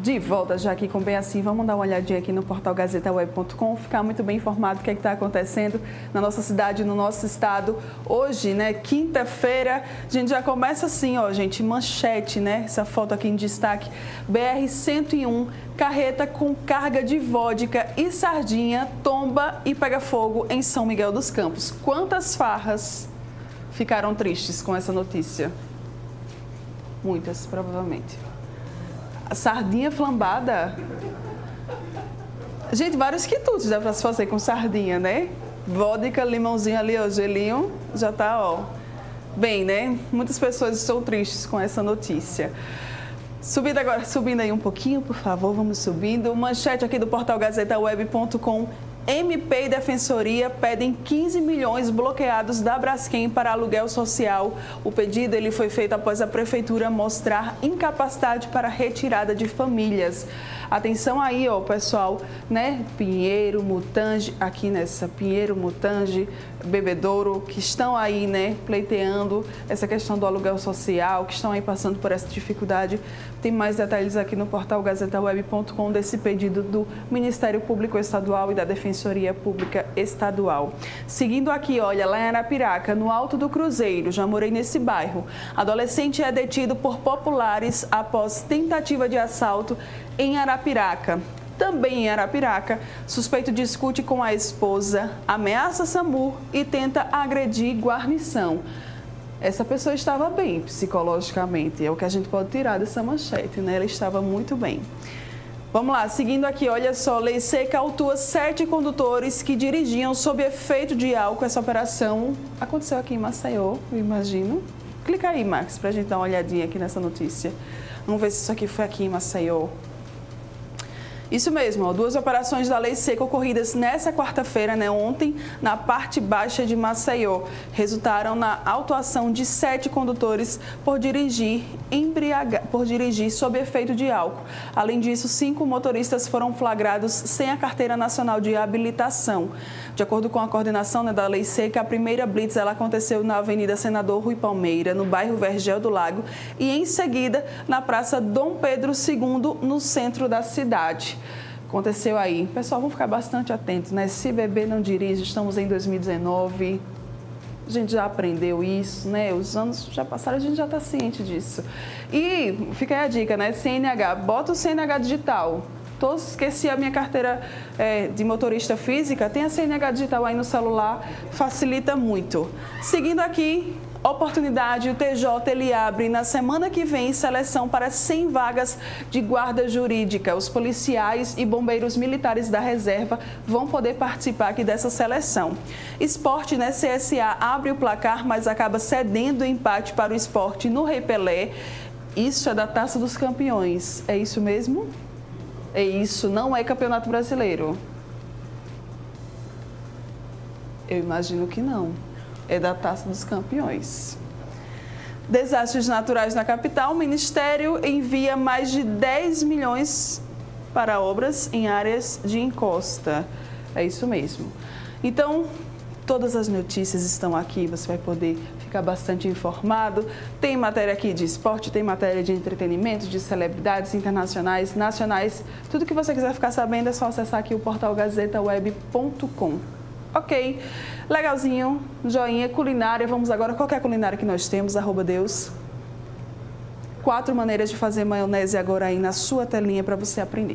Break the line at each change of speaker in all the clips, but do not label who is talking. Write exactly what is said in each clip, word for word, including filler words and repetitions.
De volta já aqui com Bem Assim, vamos dar uma olhadinha aqui no portal gazeta web ponto com, ficar muito bem informado do que é está acontecendo na nossa cidade, no nosso estado. Hoje, né, quinta-feira, a gente já começa assim, ó, gente, manchete, né, essa foto aqui em destaque, B R cento e um, carreta com carga de vodka e sardinha tomba e pega fogo em São Miguel dos Campos. Quantas farras ficaram tristes com essa notícia? Muitas, provavelmente. A sardinha flambada. Gente, vários quitutes dá para se fazer com sardinha, né? Vodka, limãozinho ali, ó, gelinho, já tá, ó. Bem, né? Muitas pessoas estão tristes com essa notícia. Subindo agora, subindo aí um pouquinho, por favor, vamos subindo. Manchete aqui do portal gazeta web ponto com. M P e Defensoria pedem quinze milhões bloqueados da Braskem para aluguel social. O pedido ele foi feito após a Prefeitura mostrar incapacidade para retirada de famílias. Atenção aí, ó, pessoal, né? Pinheiro, Mutange, aqui nessa Pinheiro, Mutange, Bebedouro, que estão aí, né, pleiteando essa questão do aluguel social, que estão aí passando por essa dificuldade. Tem mais detalhes aqui no portal gazeta web ponto com desse pedido do Ministério Público Estadual e da Defensoria Pública Estadual. Seguindo aqui, olha, lá em Arapiraca, no Alto do Cruzeiro, já morei nesse bairro. Adolescente é detido por populares após tentativa de assalto em Arapiraca. Também em Arapiraca, suspeito discute com a esposa, ameaça SAMU e tenta agredir guarnição. Essa pessoa estava bem psicologicamente, é o que a gente pode tirar dessa manchete, né? Ela estava muito bem. Vamos lá, seguindo aqui, olha só, lei seca autua sete condutores que dirigiam sob efeito de álcool. Essa operação aconteceu aqui em Maceió, eu imagino. Clica aí, Max, para a gente dar uma olhadinha aqui nessa notícia. Vamos ver se isso aqui foi aqui em Maceió. Isso mesmo, ó, duas operações da lei seca ocorridas nessa quarta-feira, né, ontem, na parte baixa de Maceió, resultaram na autuação de sete condutores por dirigir, embriaga... por dirigir sob efeito de álcool. Além disso, cinco motoristas foram flagrados sem a Carteira Nacional de Habilitação. De acordo com a coordenação, né, da lei seca, a primeira blitz ela aconteceu na Avenida Senador Rui Palmeira, no bairro Vergel do Lago, e em seguida na Praça Dom Pedro segundo, no centro da cidade. Aconteceu aí. Pessoal, vamos ficar bastante atentos, né? Se beber não dirige, estamos em dois mil e dezenove, a gente já aprendeu isso, né? Os anos já passaram, a gente já está ciente disso. E fica aí a dica, né? C N H, bota o C N H digital. Todos esqueci a minha carteira é, de motorista física, tem a C N H digital aí no celular, facilita muito. Seguindo aqui, oportunidade, o T J ele abre na semana que vem seleção para cem vagas de guarda jurídica. Os policiais e bombeiros militares da reserva vão poder participar aqui dessa seleção. Esporte, né? C S A abre o placar, mas acaba cedendo o empate para o Esporte no Rei Pelé. Isso é da Taça dos Campeões, é isso mesmo? É isso, não é Campeonato Brasileiro. Eu imagino que não. É da Taça dos Campeões. Desastres naturais na capital. O Ministério envia mais de dez milhões para obras em áreas de encosta. É isso mesmo. Então, todas as notícias estão aqui. Você vai poder ficar bastante informado. Tem matéria aqui de esporte, tem matéria de entretenimento, de celebridades internacionais, nacionais. Tudo que você quiser ficar sabendo é só acessar aqui o portal gazeta web ponto com. Ok, legalzinho, joinha, culinária. Vamos agora, qual que é a culinária que nós temos? Arroba Deus. Quatro maneiras de fazer maionese agora aí na sua telinha para você aprender.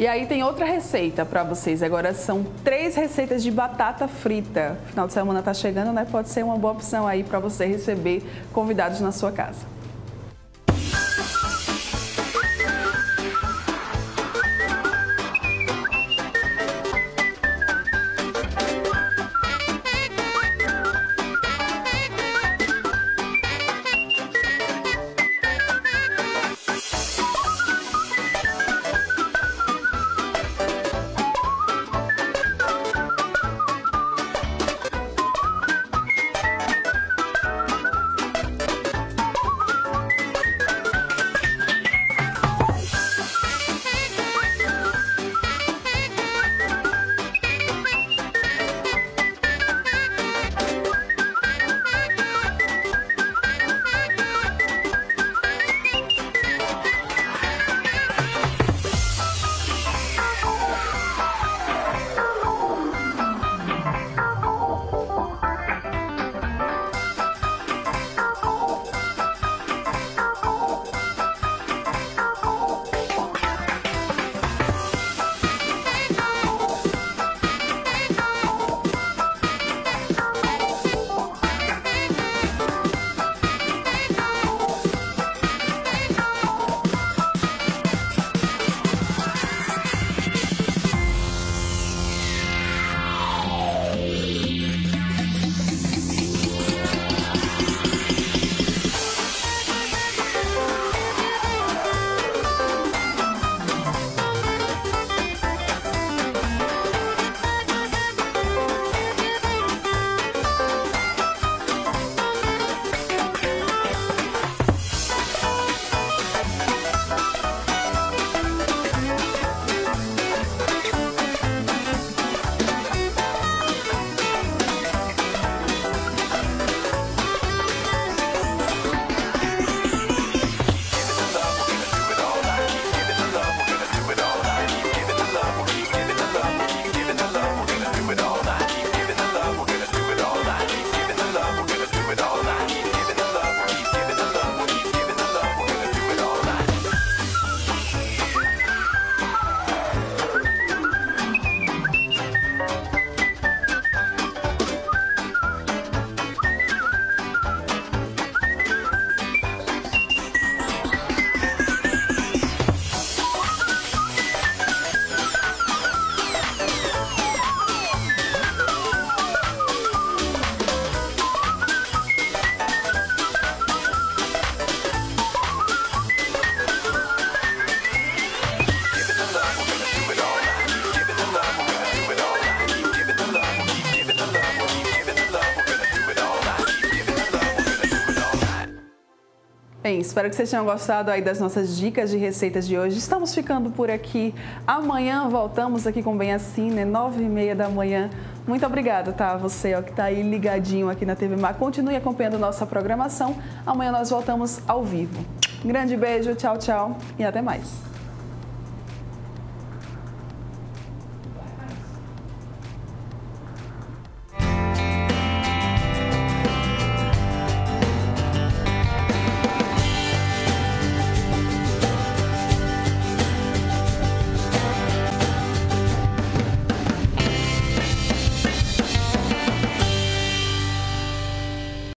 E aí tem outra receita para vocês. Agora são três receitas de batata frita. Final de semana tá chegando, né? Pode ser uma boa opção aí para você receber convidados na sua casa. Bem, espero que vocês tenham gostado aí das nossas dicas de receitas de hoje. Estamos ficando por aqui. Amanhã voltamos aqui com Bem Assim, né? Nove e meia da manhã. Muito obrigada, tá? Você ó, que tá aí ligadinho aqui na T V Mar. Continue acompanhando nossa programação. Amanhã nós voltamos ao vivo. Um grande beijo, tchau, tchau e até mais.